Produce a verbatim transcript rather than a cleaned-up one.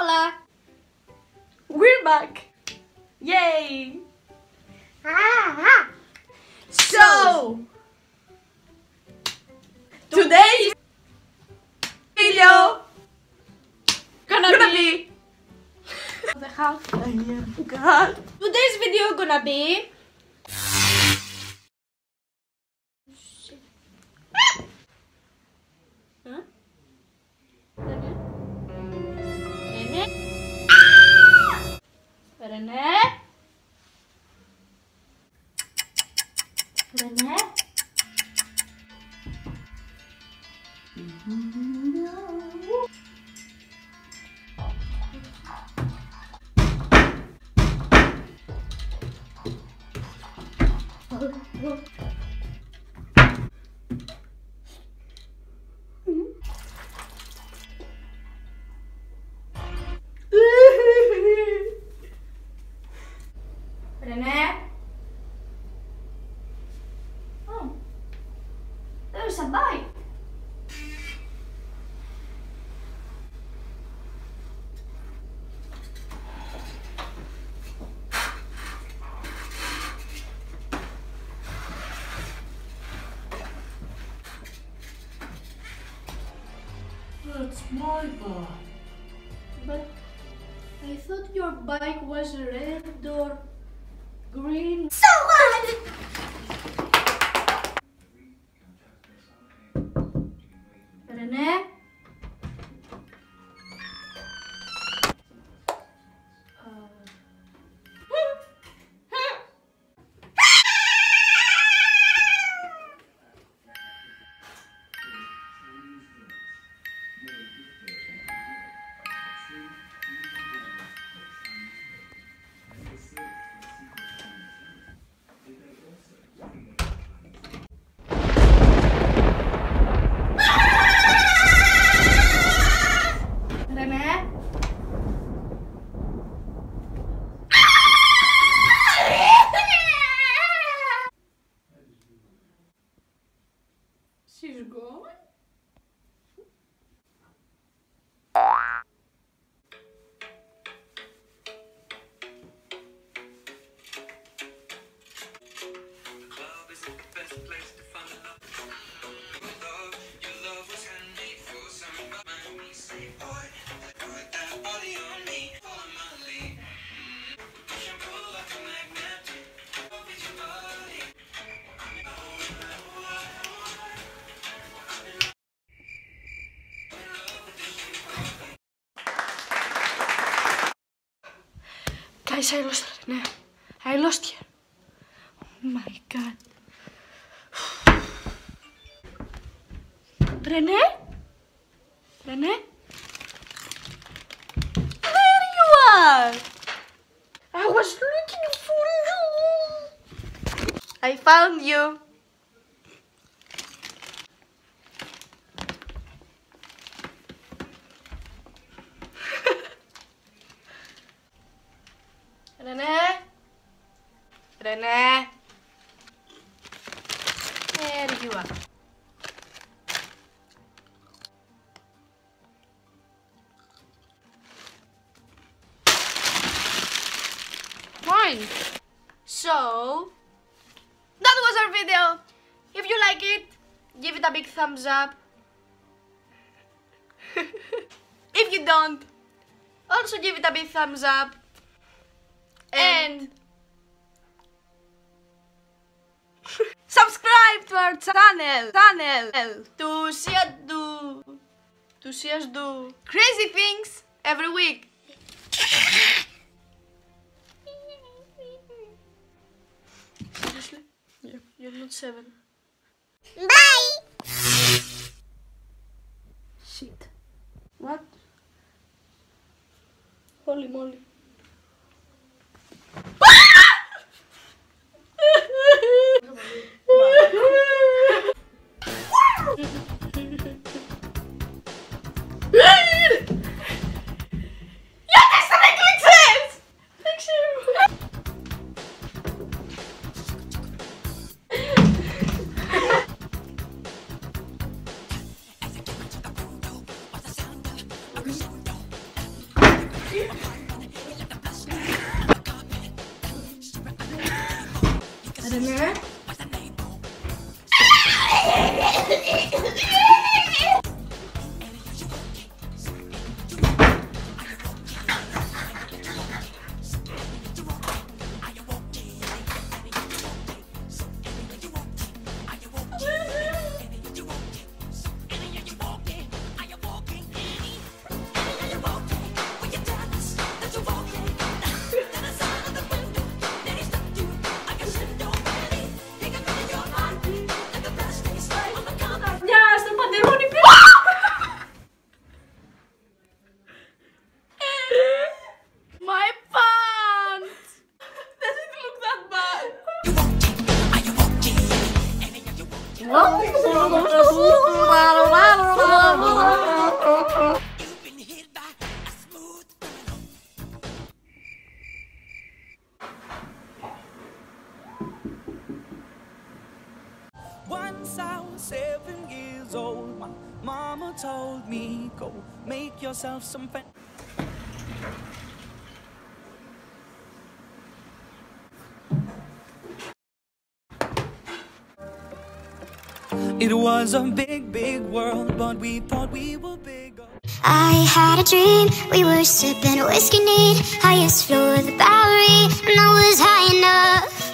Hola! We're back! Yay! Ah, So, today's video gonna, gonna be, be the half I am God. Today's video gonna be huh? Rene? Rene? Rene? Rene? Oh, there's a bike. that's my bike. But I thought your bike was red or green. So what? Rene? Rene? She's going? Guys, I lost Rene. I lost you. Oh my god. Rene? Rene? There you are! I was looking for you. I found you. Rene? Rene? There you are. Fine. So, that was our video. If you like it, give it a big thumbs up. If you don't, also give it a big thumbs up. And subscribe to our channel, channel to see us do, to see us do crazy things every week. Seriously? Yeah, you're not seven. Bye. Shit. What? Holy moly. Ada na? My pants! Does it look that bad? Once I was seven years old, my mama told me, go make yourself some friends. It was a big, big world, but we thought we were bigger. I had a dream, we were sipping whiskey neat, highest floor of the Bowery, and I was high enough